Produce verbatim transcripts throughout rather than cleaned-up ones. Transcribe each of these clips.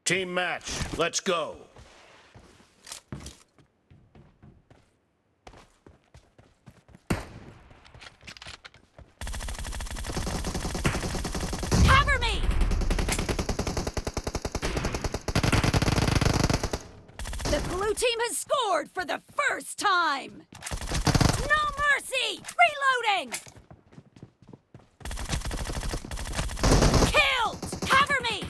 Team match, let's go. Cover me! The blue team has scored for the first time! No mercy! Reloading! Killed! Cover me!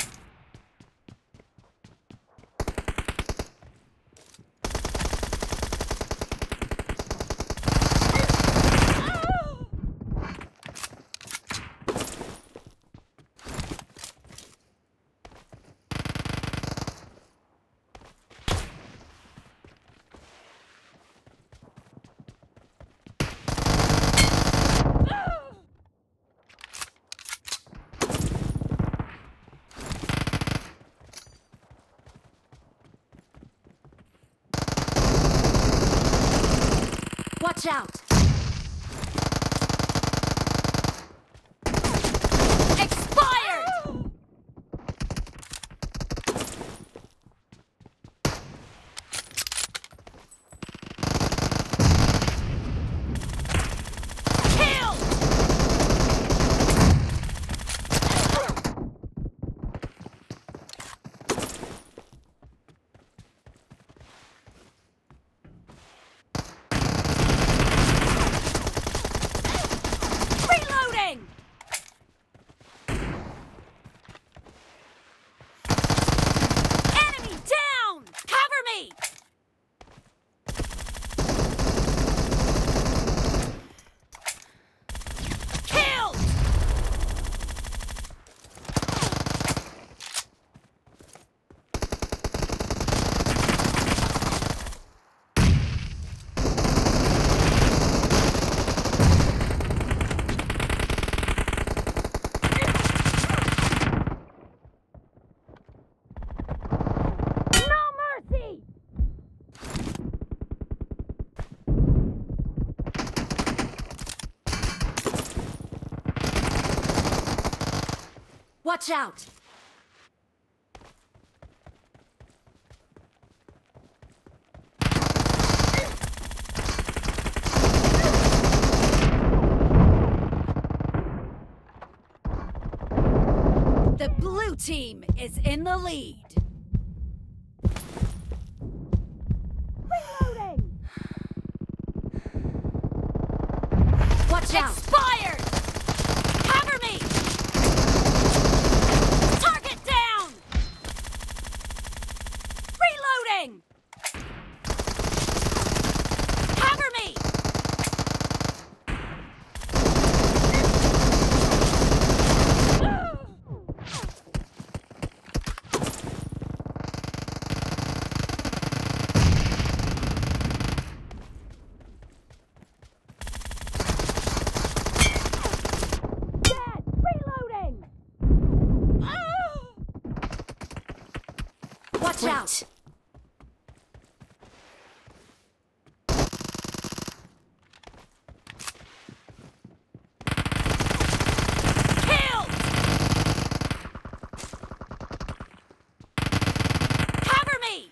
Watch out! Expired! Killed! Watch out! The blue team is in the lead. Reloading! Watch out! Expired! Cover me! Target down! Reloading! Cover me! Watch out! Killed! Cover me!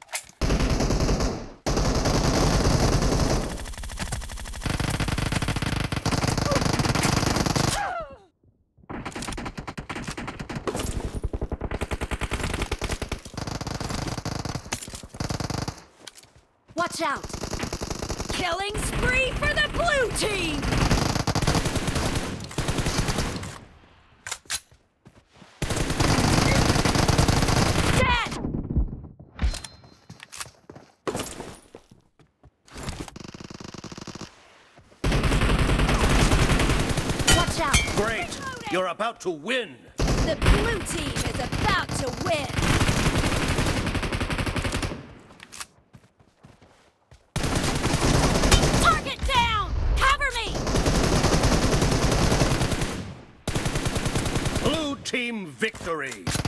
Watch out! Killing spree for the blue team! Dead! Watch out! Great! You're about to win! The blue team is about to win! Team victory!